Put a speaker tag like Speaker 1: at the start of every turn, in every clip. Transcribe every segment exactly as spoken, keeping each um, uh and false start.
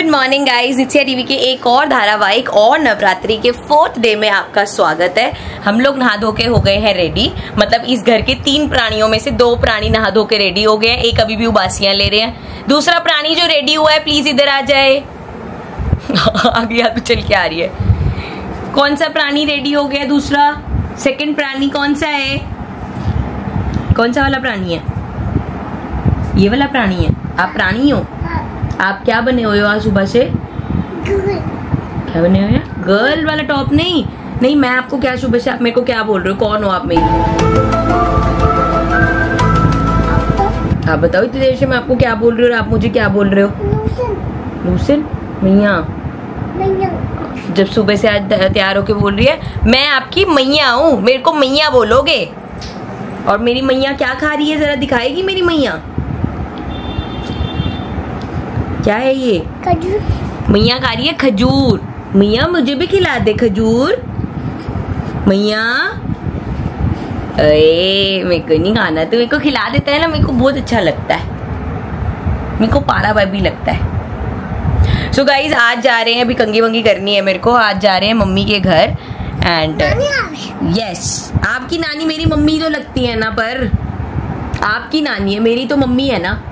Speaker 1: Good morning guys, it's TV के एक और धारावाहिक और नवरात्रि के फोर्थ डे में आपका स्वागत है। हम लोग नहा धो के हो गए हैं रेडी, मतलब इस घर के तीन प्राणियों में से दो प्राणी नहा धो के रेडी हो गए हैं, एक अभी भी उबासियां ले रहे हैं। दूसरा प्राणी जो रेडी हुआ है प्लीज इधर आ जाए। आ गया तो चल के आ रही है। कौन सा प्राणी रेडी हो गया? दूसरा सेकंड प्राणी कौन सा है? कौन सा वाला प्राणी है? ये वाला प्राणी है। आप प्राणी हो? आप क्या बने हुए हो आज सुबह से? क्या बने हुए हैं? गर्ल वाला टॉप नहीं नहीं मैं आपको क्या सुबह से आप मेरे को क्या बोल रहे हो? कौन हो आप मेरी? आप बताओ इतनी देर से मैं आपको क्या बोल रही हूँ और आप मुझे क्या बोल रहे हो? लूसन मैया। जब सुबह से आज तैयार होके बोल रही है मैं आपकी मैया हूँ, मेरे को मैया बोलोगे। और मेरी मैया क्या खा रही है, जरा दिखाएगी मेरी मैया? क्या है ये? खजूर। मैया खा रही है खजूर। मैया मुझे भी खिला दे खजूर। मैया अरे मेरे को नहीं खाना, तो मेरे को खिला देता है ना, मेरे को बहुत अच्छा लगता है, मेरे को पारा भाभी लगता है। सो so गाइज आज जा रहे हैं, अभी कंगी वंगी करनी है मेरे को, आज जा रहे हैं मम्मी के घर एंड यस yes, आपकी नानी मेरी मम्मी तो लगती है ना, पर आपकी नानी है, मेरी तो मम्मी है ना।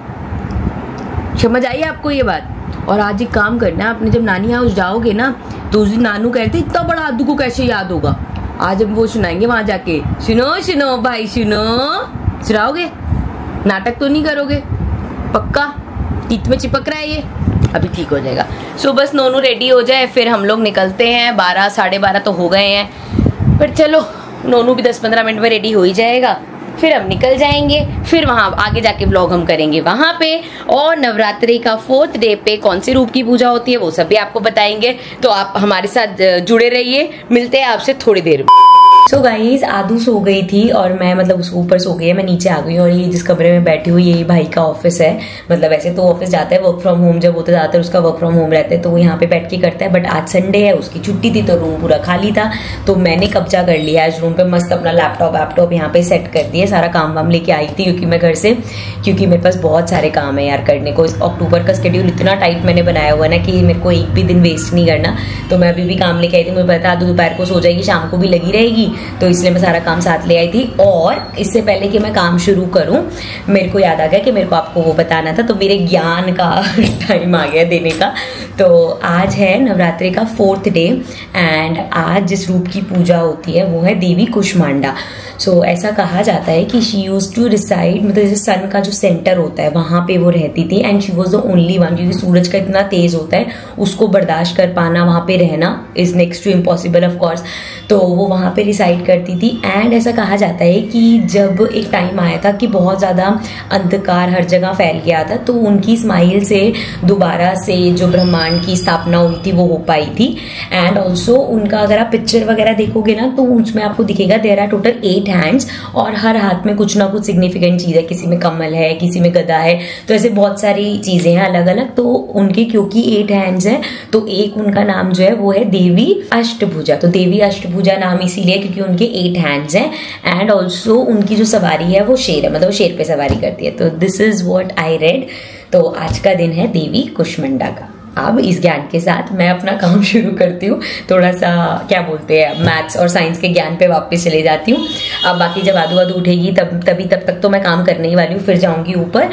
Speaker 1: समझ आई आपको ये बात? और आज एक काम करना, आपने जब नानी हाउस जाओगे ना तो उस दिन नानू कहते इतना बड़ा आदू को कैसे याद होगा। आज हम वो सुनाएंगे वहां जाके, सुनो सुनो भाई सुनो। सुनाओगे? नाटक तो नहीं करोगे? पक्का? टीथ में चिपक रहा है ये, अभी ठीक हो जाएगा। सो बस नोनू रेडी हो जाए फिर हम लोग निकलते हैं। बारह साढ़े बारह तो हो गए हैं, पर चलो नोनू भी दस पंद्रह मिनट में रेडी हो ही जाएगा, फिर हम निकल जाएंगे। फिर वहां आगे जाके व्लॉग हम करेंगे वहां पे, और नवरात्रि का फोर्थ डे पे कौन सी रूप की पूजा होती है वो सब भी आपको बताएंगे। तो आप हमारे साथ जुड़े रहिए, मिलते हैं आपसे थोड़ी देर में। सो गाइज आदू सो गई थी और मैं मतलब उसको ऊपर सो गई है, मैं नीचे आ गई हूँ। और ये जिस कमरे में बैठी हुई यही भाई का ऑफिस है, मतलब ऐसे तो ऑफिस जाता है वर्क फ्रॉम होम, जब होता जाता है उसका वर्क फ्रॉम होम रहता है तो वो यहाँ पे बैठ के करता है। बट आज संडे है, उसकी छुट्टी थी तो रूम पूरा खाली था, तो मैंने कब्जा कर लिया आज रूम पे। मस्त अपना लैपटॉप वैपटॉप यहाँ पे सेट कर दिए, सारा काम वाम लेके आई थी क्योंकि मैं घर से, क्योंकि मेरे पास बहुत सारे काम है यार करने को। अक्टूबर का स्केड्यूल इतना टाइट मैंने बनाया हुआ ना कि मेरे को एक भी दिन वेस्ट नहीं करना, तो मैं अभी भी काम लेके आई थी। मुझे पता आदू दोपहर को सो जाएगी, शाम को भी लगी रहेगी, तो इसलिए मैं काम साथ ले आई थी। और इससे पहले कि मैं काम शुरू करूं मेरे को याद आ गया कि मेरे को आपको वो बताना था, तो मेरे ज्ञान का टाइम आ गया देने का। तो आज है नवरात्रि का फोर्थ डे एंड आज जिस रूप की पूजा होती है वो है देवी कुष्मांडा। सो so, ऐसा कहा जाता है कि शी यूज टू रिसाइड, मतलब जैसे सन का जो सेंटर होता है वहां पे वो रहती थी and she was the only one, क्योंकि सूरज का इतना तेज होता है उसको बर्दाश्त कर पाना, वहां पे रहना is next to impossible of course. तो वो वहां पे रिसाइड करती थी एंड ऐसा कहा जाता है कि जब एक टाइम आया था कि बहुत ज्यादा अंधकार हर जगह फैल गया था, तो उनकी स्माइल से दोबारा से जो ब्रह्मांड की स्थापना हुई थी वो हो पाई थी। एंड ऑल्सो उनका अगर आप पिक्चर वगैरह देखोगे ना तो उसमें आपको दिखेगा there are total eight hands और हर हाथ में कुछ ना कुछ सिग्निफिकेंट चीज है, किसी में कमल है, किसी में गदा है, तो ऐसे बहुत सारी चीजें हैं अलग अलग। तो उनके क्योंकि एट हैंड्स है तो एक उनका नाम जो है वो है देवी अष्टभुजा। तो देवी अष्टभुजा नाम इसीलिए क्योंकि उनके एट हैंड्स हैं एंड ऑल्सो उनकी जो सवारी है वो शेर है, मतलब वो शेर पे सवारी करती है। तो this is what I read. तो आज का दिन है देवी कुष्मांडा का। अब इस ज्ञान के साथ मैं अपना काम शुरू करती हूँ, थोड़ा सा क्या बोलते हैं मैथ्स और साइंस के ज्ञान पे वापस चले जाती हूँ। अब बाकी जब आदू आदू उठेगी तब तभी तब तक तो मैं काम करने ही वाली हूँ, फिर जाऊंगी ऊपर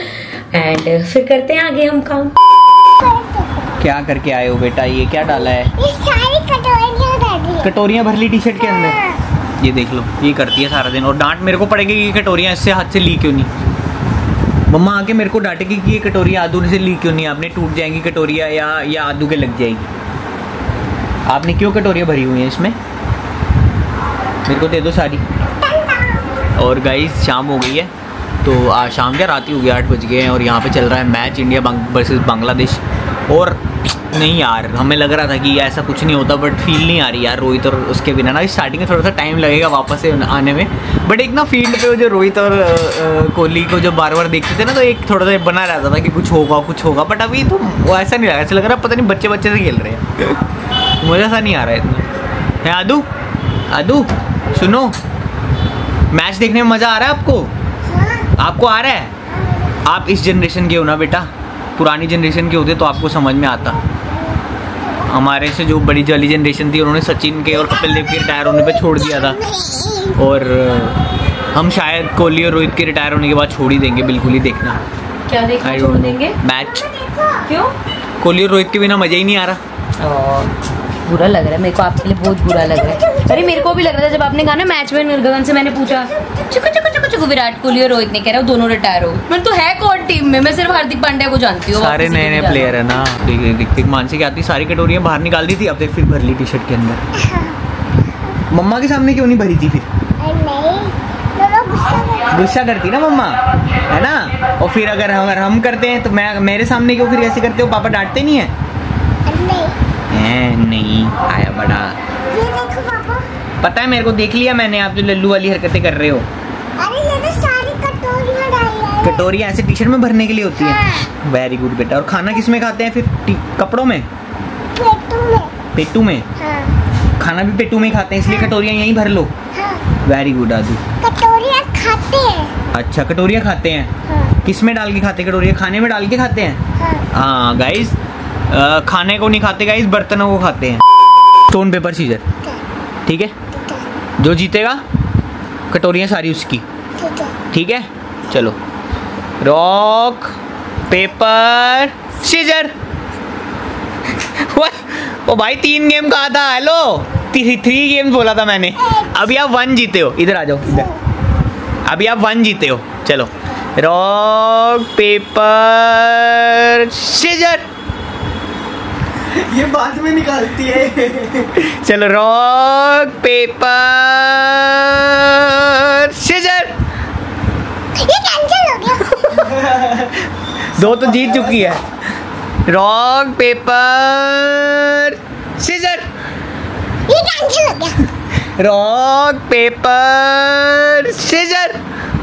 Speaker 1: एंड फिर करते हैं आगे हम काम।
Speaker 2: क्या करके आए हो बेटा? ये क्या डाला है?
Speaker 3: ये सारी कटोरियां
Speaker 2: कटोरियां भर ली टी शर्ट के अंदर। ये देख लो, ये करती है सारा दिन और डांट मेरे को पड़ेगी कि कटोरियां इससे हाथ से ली क्यों नहीं। मम्मा आके मेरे को डांटेगी कि ये कटोरियां आदू से ली क्यों नहीं, आपने टूट जाएंगी कटोरियां या या आदू के लग जाएगी। आपने क्यों कटोरियां भरी हुई हैं इसमें? मेरे को दे दो सारी। और गाइस शाम हो गई है, तो आज शाम क्या रात ही हो गई, आठ बज गए हैं और यहाँ पे चल रहा है मैच इंडिया वर्सेस बांग्लादेश। और नहीं यार, हमें लग रहा था कि ऐसा कुछ नहीं होता, बट फील नहीं आ रही यार रोहित और उसके बिना ना। स्टार्टिंग में थोड़ा सा टाइम लगेगा वापस से आने में, बट एक ना फील्ड पे जो रोहित और कोहली को जब बार बार देखते थे ना तो एक थोड़ा सा बना रहता था कि कुछ होगा कुछ होगा। बट अभी तो वो ऐसा नहीं लगा, ऐसा लग रहा है पता नहीं बच्चे बच्चे से खेल रहे हैं। मज़ा सा नहीं आ रहा है इतना। है आदू आदू सुनो, मैच देखने में मज़ा आ रहा है आपको? आपको आ रहा है? आप इस जनरेशन के हो ना बेटा, पुरानी जनरेशन के होते तो आपको समझ में आता। हमारे से जो बड़ी वाली जनरेशन थी उन्होंने सचिन के और कपिल देव के रिटायर होने पे छोड़ दिया था, और हम शायद कोहली और रोहित के रिटायर होने के बाद छोड़ ही देंगे, बिल्कुल ही देखना।
Speaker 1: क्या देखना छोड़ देंगे?
Speaker 2: मैच।
Speaker 1: क्यों?
Speaker 2: कोहली और रोहित के बिना मजा ही नहीं आ रहा।
Speaker 1: बुरा लग रहा है मेरे को, आपके लिए बहुत बुरा लग रहा है। अरे मेरे को भी लग रहा था जब आपने कहा ना मैच में, गगन से मैंने पूछा चुकु चुकु चुकु चुकु विराट कोहली और रोहित ने कह रहा हूँ दोनों रिटायर हो। मैं तो है कौन टीम में? मैं सिर्फ हार्दिक पांड्या को जानती हूँ।
Speaker 2: सारे नए नए प्लेयर है ना। ऋतिक मानसी आती सारी कटोरियां बाहर निकाल दी थी, अब देख फिर भर ली टी शर्ट के अंदर। मम्मा के सामने क्यों नहीं भरी थी फिर? गुस्सा करती ना मम्मा, है ना। और फिर अगर अगर हम करते हैं तो मैं मेरे सामने क्यों फिर ऐसे करते हो? पापा डांटते नहीं है? नहीं, नहीं आया बड़ा।
Speaker 3: ये देखो पापा,
Speaker 2: पता है मेरे को, देख लिया मैंने, आप जो लल्लू वाली हरकतें कर रहे हो।
Speaker 3: अरे ये तो सारी कटोरियां डाली है।
Speaker 2: कटोरियां ऐसे टी शर्ट में भरने के लिए होती है। वेरी गुड बेटा। और खाना किस में खाते हैं फिर? कपड़ों में?
Speaker 3: पेटू में।
Speaker 2: पेटू में?
Speaker 3: हाँ।
Speaker 2: खाना भी पेटू में खाते हैं, इसलिए कटोरियां यहीं भर लो।
Speaker 3: हाँ।
Speaker 2: Very good आदू।
Speaker 3: कटोरियां खाते हैं।
Speaker 2: अच्छा, कटोरियां खाते हैं।
Speaker 3: हाँ।
Speaker 2: किस में डाल के खाते हैं कटोरियां? खाने में डाल के खाते हैं।
Speaker 3: हाँ।
Speaker 2: हाँ गाइस, खाने को नहीं खाते गाइस, बर्तनों को खाते हैं। स्टोन पेपर सीजर, ठीक है? जो जीतेगा कटोरियां सारी उसकी,
Speaker 3: ठीक है।
Speaker 2: ठीक है? चलो, रॉक पेपर सीजर। ओ भाई, तीन गेम कहा था। हेलो, थ्री थ्री गेम्स बोला था मैंने। अभी आप वन जीते हो। इधर आ जाओ, इधर। अभी आप वन जीते हो। चलो, रॉक पेपर सीजर।
Speaker 4: ये बाद में निकालती है।
Speaker 2: चलो, रॉक पेपर सीजर।
Speaker 3: ये कैंसिल हो गया।
Speaker 2: दो तो जीत चुकी है। Rock paper scissor.
Speaker 3: ये कैंसिल हो गया।
Speaker 2: Rock paper scissor.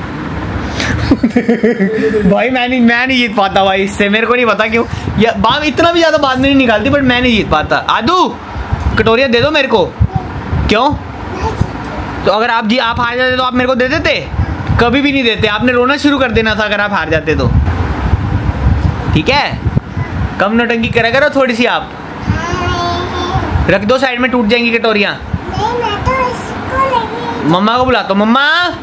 Speaker 2: भाई मैं नहीं मैं नहीं जीत पाता भाई इससे। मेरे को नहीं पता क्यों, या बाप इतना भी ज्यादा बाद में नहीं निकालती, बट मैं नहीं जीत पाता। आदू, कटोरिया दे दो मेरे को। क्यों? तो अगर आप जी आप हार जाते तो आप मेरे को दे देते? कभी भी नहीं देते। आपने रोना शुरू कर देना था अगर आप हार जाते तो। ठीक है, कम नौटंकी करा करो थोड़ी सी। आप रख दो साइड में, टूट जाएंगी कटोरियां।
Speaker 3: नहीं, मैं तो इसको लगी।
Speaker 2: मम्मा को बुला तो। मम्मा,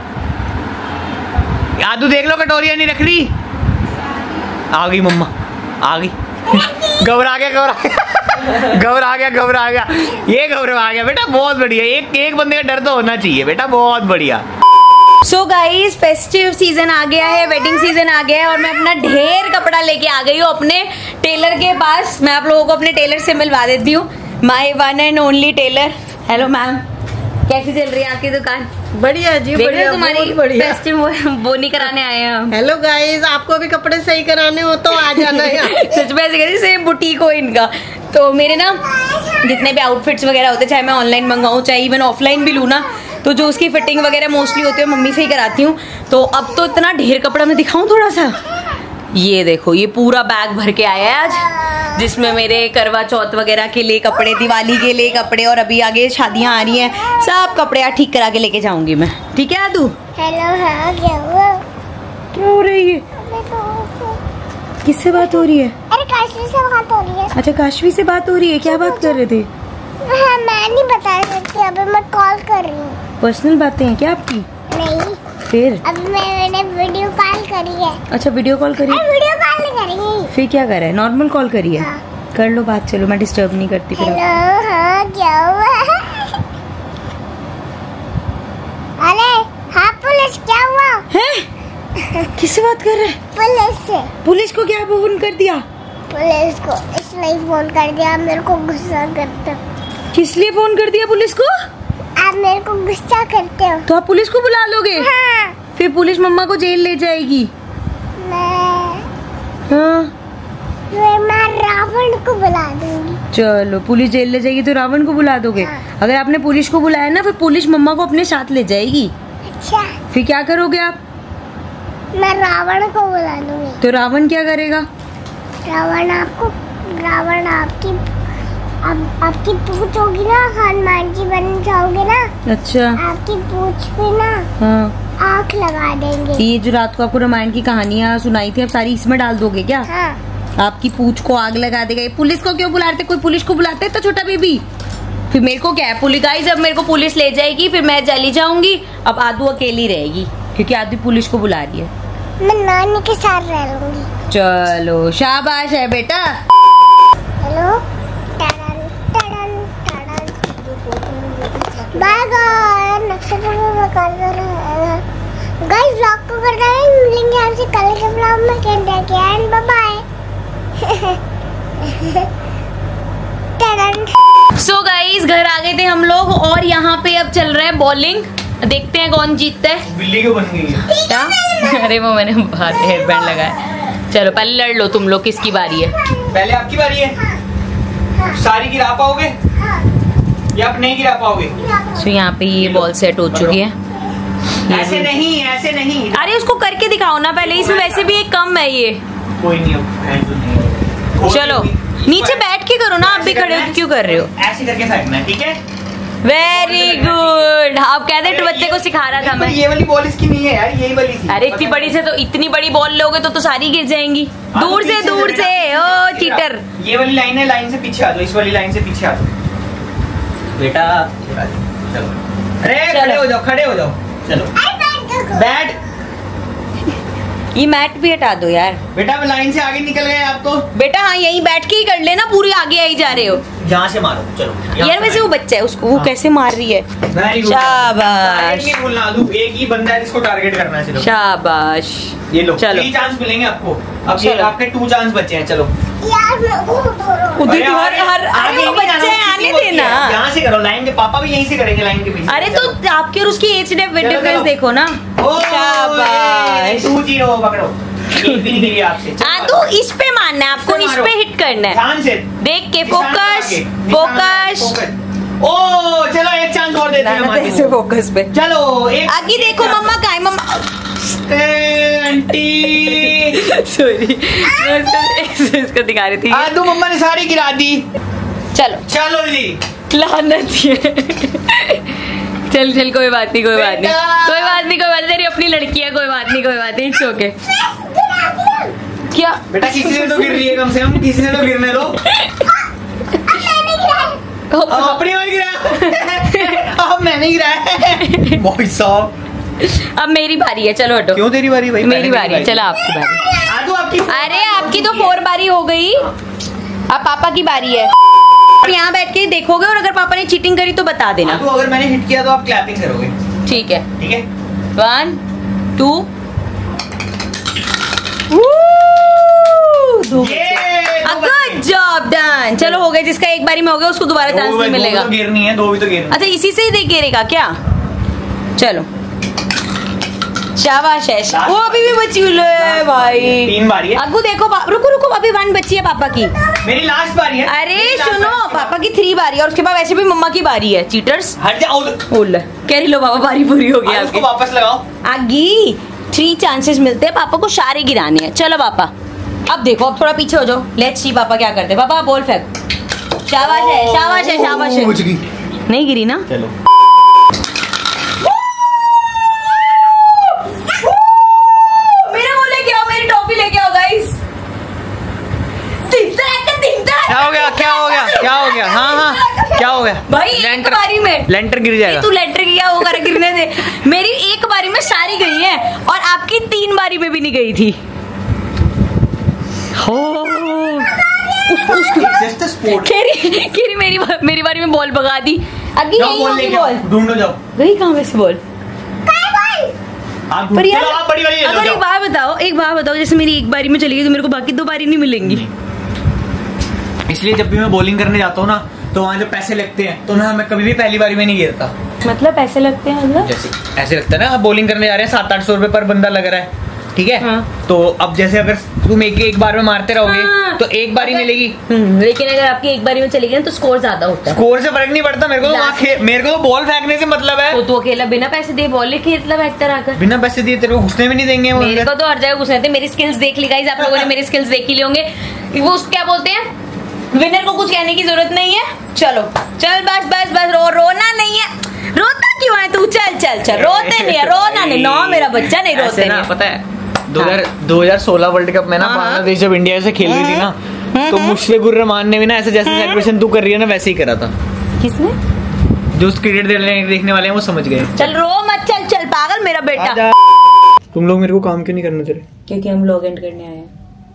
Speaker 2: आदू देख लो कटोरियां नहीं रख ली। आ गई मम्मा, आ गई। घबरा गया घबरा गया घबरा गया घबरा गया ये घबरा गया बेटा। बहुत बढ़िया। एक एक बंदे का डर तो होना चाहिए बेटा। बहुत बढ़िया।
Speaker 1: सो गाइज, फेस्टिव सीजन आ गया है, वेडिंग सीजन आ गया है, और मैं अपना ढेर कपड़ा लेके आ गई हूँ अपने टेलर के पास। मैं आप लोगों को अपने टेलर से मिलवा देती हूँ। My one and only tailor. Hello ma'am, कैसी चल रही है आपकी दुकान?
Speaker 4: बढ़िया जी, बढ़िया,
Speaker 1: तुम्हारी
Speaker 4: बढ़िया।
Speaker 1: फेस्टिव बोनी कराने आए हैं हम।
Speaker 4: हेलो गाइस, आपको भी कपड़े सही कराने हो तो आ जाना यहाँ।
Speaker 1: सच में ऐसे कहती सेम बुटीक हो इनका। तो मेरे ना जितने भी आउटफिट्स वगैरह होते, चाहे मैं ऑनलाइन मंगाऊँ चाहे इवन ऑफलाइन भी लूँ ना, तो जो उसकी फिटिंग वगैरह मोस्टली होती है मम्मी से ही कराती हूँ। तो अब तो इतना ढेर कपड़ा मैं दिखाऊँ थोड़ा सा। ये देखो, ये पूरा बैग भर के आया है आज, जिसमें मेरे करवा चौथ वगैरह के लिए कपड़े, दिवाली के लिए कपड़े, और अभी आगे शादियां आ रही हैं, सब कपड़े यार ठीक करा के लेके जाऊंगी मैं। ठीक है आदू?
Speaker 3: हेलो, हाँ क्या हुआ?
Speaker 1: क्या हो रही है? किससे बात हो रही है?
Speaker 3: अरे काशवी से बात हो रही है।
Speaker 1: अच्छा, काशवी से बात हो रही है। क्या बात कर रहे थे?
Speaker 3: हाँ, मैं नहीं बता सकती, अभी मैं कॉल कर रही हूँ।
Speaker 1: पर्सनल बातें हैं क्या आपकी?
Speaker 3: नहीं,
Speaker 1: फिर
Speaker 3: अभी मैंने वीडियो कॉल करी है।
Speaker 1: अच्छा, वीडियो कॉल करी?
Speaker 3: अरे वीडियो कॉल नहीं करी।
Speaker 1: फिर क्या कर रहा है? नॉर्मल कॉल करी है?
Speaker 3: हाँ।
Speaker 1: कर लो बात। चलो, मैं डिस्टर्ब नहीं करती फिर।
Speaker 3: हेलो, हाँ क्या हुआ? अरे हाँ पुलिस, क्या हुआ?
Speaker 1: हैं? किससे बात कर रहे हैं?
Speaker 3: पुलिस से।
Speaker 1: पुलिस को क्या फोन कर दिया?
Speaker 3: पुलिस को इसलिए फोन कर दिया, मेरे को गुस्सा करते हो।
Speaker 1: किस लिए फोन कर दिया पुलिस को?
Speaker 3: आप मेरे को गुस्सा करते हो।
Speaker 1: तो आप पुलिस को बुला लोगे?
Speaker 3: हाँ।
Speaker 1: फिर पुलिस मम्मा को जेल ले जाएगी।
Speaker 3: मैं
Speaker 1: हाँ,
Speaker 3: मैं मैं रावण को बुला दूंगी।
Speaker 1: चलो, पुलिस जेल ले जाएगी तो रावण को बुला दोगे?
Speaker 3: हाँ।
Speaker 1: अगर आपने पुलिस को बुलाया ना, फिर पुलिस मम्मा को अपने साथ ले जाएगी।
Speaker 3: अच्छा,
Speaker 1: फिर क्या करोगे आप?
Speaker 3: मैं रावण को बुला दूंगी।
Speaker 1: तो रावण क्या करेगा?
Speaker 3: रावण आपको रावण आपकी आप, आपकी पूछ होगी ना, हनुमान जी बन जाओगे ना,
Speaker 1: अच्छा,
Speaker 3: आपकी पूछ पे ना
Speaker 1: हाँ,
Speaker 3: आँख लगा देंगे।
Speaker 1: ये जो रात को आपको रामायण की कहानियाँ सुनाई थी, अब सारी इसमें डाल दोगे क्या?
Speaker 3: हाँ।
Speaker 1: आपकी पूंछ को आग लगा देगा। ये पुलिस को क्यों बुलाते? कोई पुलिस को बुलाते तो छोटा बेबी। फिर मेरे को क्या है, पुलिस गाइस अब मेरे को पुलिस ले जाएगी, फिर मैं चली जाऊंगी। अब आदू अकेली रहेगी क्योंकि आदू पुलिस को बुला रही है।
Speaker 3: मैं नानी के साथ रह लूंगी।
Speaker 1: चलो शाबाश है बेटा।
Speaker 3: हेलो बाय गाइस, नक्शे में कर रहा गाइस व्लॉग को कर रहे हैं। मिलेंगे आपसे कल के व्लॉग में। कहते हैं and bye bye.
Speaker 1: So guys घर आ गए थे हम लोग और यहाँ पे अब चल रहा है बॉलिंग। देखते हैं कौन जीतता है।
Speaker 2: बिल्ली क्यों बन गई है?
Speaker 1: क्या? अरे वो मैंने हेयर बैंड लगाया। चलो पहले लड़ लो तुम लोग, किसकी बारी है?
Speaker 2: पहले आपकी बारी है। सारी गिरा पाओगे या आप नहीं गिरा पाओगे?
Speaker 1: सो यहाँ पे ये बॉल सेट हो चुकी है।
Speaker 2: ऐसे नहीं, ऐसे नहीं।
Speaker 1: अरे उसको करके दिखाओ ना पहले, इसमें वैसे भी एक कम है ये।
Speaker 2: कोई नहीं, नहीं।
Speaker 1: चलो नीचे बैठ के करो ना, आप भी खड़े हो क्यों कर रहे हो?
Speaker 2: ऐसे करके फेंकना है, ठीक है?
Speaker 1: Very good. आप कहते थे बच्चे को सिखा रहा था मैं।
Speaker 2: ये वाली बॉल इसकी नहीं है यार, यही वाली थी।
Speaker 1: अरे इतनी बड़ी से तो इतनी बड़ी बॉल लोगे तो तो सारी गिर जाएंगी। दूर से दूर से। Oh cheater.
Speaker 2: ये वाली लाइन है, लाइन से पीछे आ जाओ। इस वाली लाइन से पीछे आ जाओ बेटा। चलो अरे खड़े हो जाओ, खड़े हो जाओ। चलो बैठ।
Speaker 1: ये मैट भी हटा दो यार।
Speaker 2: बेटा लाइन से आगे निकल गए आप तो।
Speaker 1: बेटा हाँ यहीं बैठ के ही कर लेना, पूरी आगे आई जा रहे हो।
Speaker 2: यहाँ से मारो। चलो
Speaker 1: यार वैसे वो बच्चा है, उसको वो कैसे मार रही है? शाबाश।
Speaker 2: बोलना एक ही बंदा है जिसको टारगेट करना है।
Speaker 1: शाबाश।
Speaker 2: ये लो,
Speaker 1: चलो
Speaker 2: थ्री चांस मिलेंगे आपको। अब ये आपके टू चांस बचे हैं। चलो
Speaker 3: यार
Speaker 1: उधर हर हर अरे वो बच्चे आने देना।
Speaker 2: यहाँ से करो, लाइन के पापा भी यहीं से करेंगे, लाइन के पीछे।
Speaker 1: अरे तो आपकी और उसकी एज डिफरेंस देखो ना। शाबाश।
Speaker 2: टू जीरो पकड़ो। एक भी नहीं गिरी आपसे।
Speaker 1: हाँ तो इस पे मारना है आपको, इस पे हिट करना है।
Speaker 2: ध्यान से
Speaker 1: देख के फोकस फोकस।
Speaker 2: ओ चलो एक चांस और देते हैं
Speaker 1: ऐसे फोकस पे।
Speaker 2: चलो एक
Speaker 1: आगे देखो मम्मा का है मम्मा।
Speaker 2: आंटी
Speaker 1: सॉरी इसको दिखा रही थी।
Speaker 2: आदू मम्मा ने सारी गिरा दी।
Speaker 1: चलो
Speaker 2: चलो जी
Speaker 1: लानत है। चल चल कोई बात नहीं, कोई बात नहीं, कोई बात नहीं, कोई बात नहीं। तेरी अपनी लड़की है, कोई बात नहीं, कोई बात नहीं। It's okay. क्या
Speaker 2: बेटा किसी से तो गिर रही है, कम से कम किसी से तो गिरने दो। अब अपनी ओर गिरा। अब मैंने गिराया। भाई साहब
Speaker 1: अब मेरी बारी है। चलो हटो।
Speaker 2: क्यों तेरी बारी भाई?
Speaker 1: मेरी बारी है। चलो आपकी बारी।
Speaker 2: आदू आपकी।
Speaker 1: अरे आपकी तो फोर बारी हो गई, अब पापा की बारी है। यहाँ बैठ के देखोगे और अगर पापा ने चीटिंग करी तो बता देना।
Speaker 2: आदू अगर मैंने हिट किया तो आप क्लैपिंग करोगे।
Speaker 1: ठीक है
Speaker 2: ठीक है।
Speaker 1: One two. Good job done. चलो हो गया, जिसका एक बारी में हो गया उसको दोबारा चांस नहीं मिलेगा।
Speaker 2: दो गिरनी है, दो भी तो गिरनी।
Speaker 1: अच्छा इसी से ही देख गिरेगा क्या? चलो शाबाश है। वो अभी भी बची है भाई।
Speaker 2: तीन बारी है।
Speaker 1: अग्गू देखो रुको रुको, अभी वन बची है पापा की।
Speaker 2: मेरी लास्ट बारी है।
Speaker 1: अरे सुनो, पापा की थ्री बारी है और उसके बाद वैसे भी मम्मा की बारी है। चीटर्स
Speaker 2: हट जाओ।
Speaker 1: बोल कह रही लो पापा बारी पूरी हो गई आपकी।
Speaker 2: वापस लगाओ।
Speaker 1: आगी थ्री चांसेस मिलते हैं पापा को, सारे गिराने हैं। चलो पापा अब देखो, अब थोड़ा पीछे हो जाओ। लेट्स सी पापा क्या करते हैं। पापा बॉल फेंक। शाबाश है, शाबाश है, शाबाश है। नहीं गिरी ना?
Speaker 2: चलो क्या हो गया? क्या हो गया? क्या हो गया? हाँ हाँ क्या हो गया
Speaker 1: भाई? एक बारी में
Speaker 2: लेंटर गिर जाएगा।
Speaker 1: तू लेंटर किया होगा, गिरने दे। मेरी एक बारी में सारी गई है और आपकी तीन बारी में भी नहीं गई थी। हो केरी केरी मेरी मेरी बारी में बॉल भगा दी। अभी यही होगी बॉल।
Speaker 2: ढूंढो जाओ।
Speaker 1: गई कहाँ वैसे बॉल?
Speaker 2: आप
Speaker 1: पर यार
Speaker 2: आप बड़ी वाली
Speaker 1: अगर एक बात बताओ, एक बात बताओ, जैसे मेरी एक बारी में चली गई तो मेरे को बाकी दो बारी नहीं मिलेंगी।
Speaker 2: इसलिए जब भी मैं बॉलिंग करने जाता हूँ ना तो वहाँ जो पैसे लगते हैं तो मैं मैं कभी भी पहली बारी में नहीं गिरता।
Speaker 1: मतलब पैसे लगते हैं मतलब?
Speaker 2: जैसे ऐसे लगता है ना, आप बॉलिंग करने जा रहे हैं, सात आठ सौ रुपए पर बंदा लग रहा है, ठीक है? हाँ। तो अब जैसे अगर तुम एक एक बार में मारते रहोगे हाँ। तो एक बारी मिलेगी।
Speaker 1: लेकिन अगर आपकी एक बारी में चली गई तो स्कोर ज्यादा होता है।
Speaker 2: स्कोर से फर्क नहीं पड़ता मेरे को तो, मेरे को तो बॉल फेंकने से मतलब है।
Speaker 1: तो तू अकेला बिना पैसे दिए बॉल लेके इतना बेहतर आकर
Speaker 2: बिना पैसे दिए तेरे को घुसने भी नहीं देंगे।
Speaker 1: मेरे को तो हर जगह घुसने थे। मेरी स्किल्स देख ली गाइस, आप लोगों ने मेरी स्किल्स देख ही लिए होंगे। वो क्या बोलते हैं, विनर को कुछ कहने की जरूरत नहीं है। चलो चल बस बस बस, रो रोना नहीं है। रोता क्यों है तू? चल चल चल, रोते नहीं है, रोना नहीं। नो मेरा बच्चा नहीं रोते नहीं।
Speaker 2: पता है दो हज़ार सोलह वर्ल्ड कप में ना
Speaker 1: हाँ, हाँ।
Speaker 2: बांग्लादेश जब इंडिया से खेल रही थी ना, तो मुशफिकुर रहमान ने भी ना ऐसे जैसे सेलिब्रेशन तू कर रही है ना वैसे ही करा था।
Speaker 1: किसने?
Speaker 2: जो क्रिकेट देखने वाले हैं वो समझ गए।
Speaker 1: चल रो मत, चल चल पागल मेरा बेटा।
Speaker 2: आजा। तुम लोग मेरे को काम क्यों नहीं करने दे रहे?
Speaker 1: क्योंकि हम लोग एंड करने आए हैं।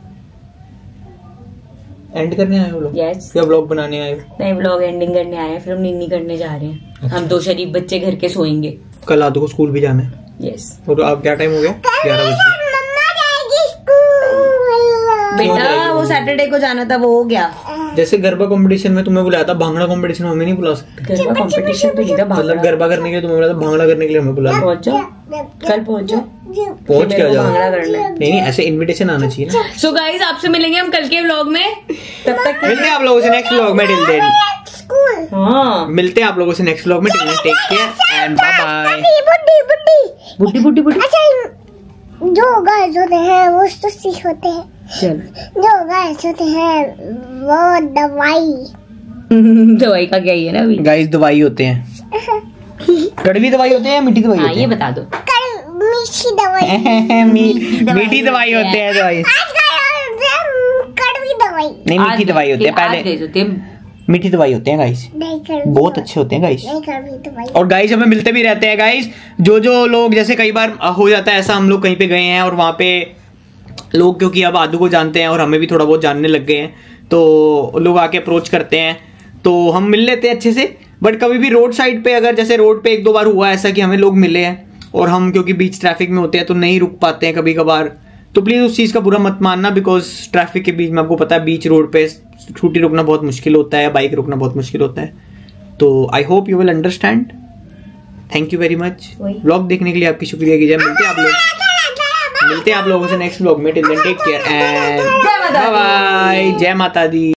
Speaker 2: एंड करने आए हो लोग?
Speaker 1: Yes.
Speaker 2: या ब्लॉग बनाने आए हो?
Speaker 1: नहीं, व्लॉग एंडिंग करने आए हैं, फिर हम निन्नी करने जा रहे हैं।
Speaker 2: अच्छा।
Speaker 1: हम दो शरीफ बच्चे घर के सोएंगे।
Speaker 2: कल आदो को स्कूल भी जाना है।
Speaker 1: यस।
Speaker 2: और अब क्या टाइम हो गया? ग्यारह बजे।
Speaker 3: मम्मा जाएगी स्कूल।
Speaker 1: बेटा
Speaker 2: जाएगी?
Speaker 1: वो सैटरडे को जाना था, वो हो गया।
Speaker 2: जैसे गरबा कंपटीशन में तुम्हें बुलाया था, भांगड़ा कंपटीशन में हमें नहीं बुला सकते?
Speaker 1: गरबा कंपटीशन तो नहीं था,
Speaker 2: मतलब
Speaker 1: भांगड़ा।
Speaker 2: गरबा करने के लिए तुम्हें बुलाया था, भांगड़ा करने के लिए हमें बुलाया।
Speaker 1: पहुंच जाओ, कल पहुंच जाओ।
Speaker 2: पहुंच
Speaker 1: मेरे
Speaker 2: क्या
Speaker 1: को
Speaker 2: जाओ?
Speaker 1: भांगड़ा करना है।
Speaker 2: नहीं नहीं, ऐसे इनविटेशन आना चाहिए ना।
Speaker 1: सो गाइस, आपसे मिलेंगे हम कल के व्लॉग में। तब तक
Speaker 2: मिलते हैं आप लोगों से नेक्स्ट व्लॉग में। Till then
Speaker 3: school.
Speaker 1: हाँ,
Speaker 2: मिलते हैं आप लोगों से नेक्स्ट व्लॉग में। Till then take care and bye bye.
Speaker 3: बुड्ढी बुड्ढी
Speaker 1: बुड्ढी बुड्ढी बुड्ढी।
Speaker 3: अच्छा, जो गाइस होते हैं वो तो सीख होते हैं,
Speaker 1: चल
Speaker 3: जो गाइस होते हैं वो दवाई।
Speaker 1: दवाई का क्या ही है ना अभी।
Speaker 2: गाइस दवाई होते हैं, कड़वी दवाई होते हैं या मीठी दवाई
Speaker 1: हाँ,
Speaker 2: होते
Speaker 1: ये
Speaker 2: हैं?
Speaker 1: बता दो।
Speaker 3: कल मीठी दवाई।
Speaker 2: मी- मीठी दवाई होते हैं दवाई।
Speaker 3: आज गाइस कड़वी दवाई।
Speaker 2: नहीं मीठी दवाई होते हैं
Speaker 1: आज
Speaker 2: पहले।
Speaker 1: गए होते हैं।
Speaker 2: मीठी दवाई होते हैं गाइस,
Speaker 3: नहीं कड़वी
Speaker 2: बहुत
Speaker 3: दवाई।
Speaker 2: अच्छे होते हैं गाइस।
Speaker 3: नहीं कड़वी दवाई।
Speaker 2: और गाइस हमें मिलते भी रहते हैं गाइस। जो जो लोग, जैसे कई बार हो जाता है ऐसा, हम लोग कहीं पे गए हैं और वहाँ पे लोग क्योंकि अब आदू को जानते हैं और हमें भी थोड़ा बहुत जानने लग गए हैं, तो लोग आके अप्रोच करते हैं तो हम मिल लेते हैं अच्छे से। बट कभी भी रोड साइड पे, अगर जैसे रोड पे एक दो बार हुआ ऐसा कि हमें लोग मिले हैं और हम क्योंकि बीच ट्रैफिक में होते हैं तो नहीं रुक पाते हैं कभी कभार, तो प्लीज़ उस चीज़ का बुरा मत मानना। बिकॉज ट्रैफिक के बीच में आपको पता है बीच रोड पे स्कूटी रुकना बहुत मुश्किल होता है, बाइक रुकना बहुत मुश्किल होता है। तो I hope you will understand. Thank you very much.
Speaker 1: वही।
Speaker 2: ब्लॉग देखने के लिए आपकी शुक्रिया कीजिए। मिलते हैं आप लोग मिलते हैं आप लोगों से नेक्स्ट ब्लॉग में। Till then take care and
Speaker 1: जय माता दी।
Speaker 2: Bye bye. जय माता दी।